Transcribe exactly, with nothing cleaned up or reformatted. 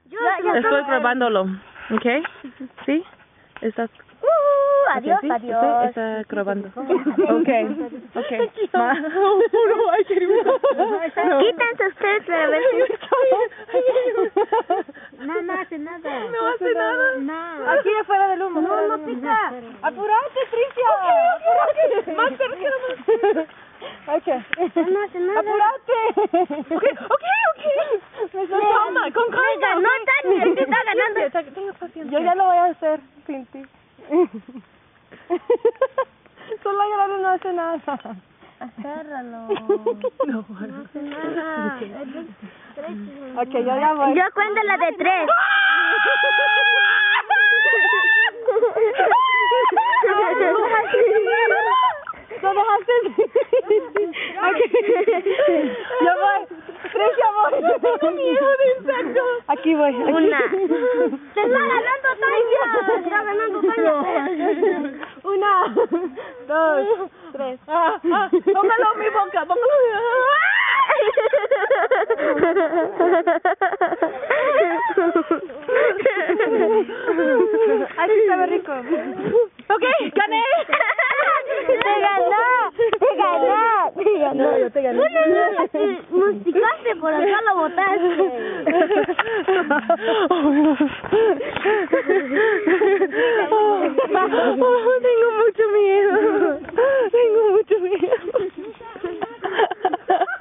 Yo, yo Estoy grabándolo, ¿ok? ¿Sí? ¿Estás? Uh, adiós, Okay, ¿sí? adiós. Estoy, está grabando. Ok, ok. Ma- no, ay, querido. No. Quítense ustedes para ver si... No, no hace nada. No hace nada. No. Aquí afuera del humo. No, no pica. Apurate, Tricia. Apurate. Más cerca, más. Okay. No hace nada. Apurate. Okay, okay, okay. Con calma, con calma. No, Tania, te está ganando. Tenga paciencia. Yo ya lo voy a hacer, Cinti. Solo la grana no hace nada. Agárralo. No, No hace nada. Ok, yo ya voy. Yo cuento la de tres. ¿Lo dejaste? Okay. Yo voy. Tricia, voy. Yo tengo miedo de insectos. Aquí voy. Aquí. Una. Se está ganando Tania. Está ganando Tania. Una, dos, tres. Ah, ah, póngalo en mi boca, póngalo. Aquí sabe rico. Ok, gané. Te ganó, te ganó, te ganó. No, yo te gané. Musicaste, por acá lo botaste. Tengo mucho miedo.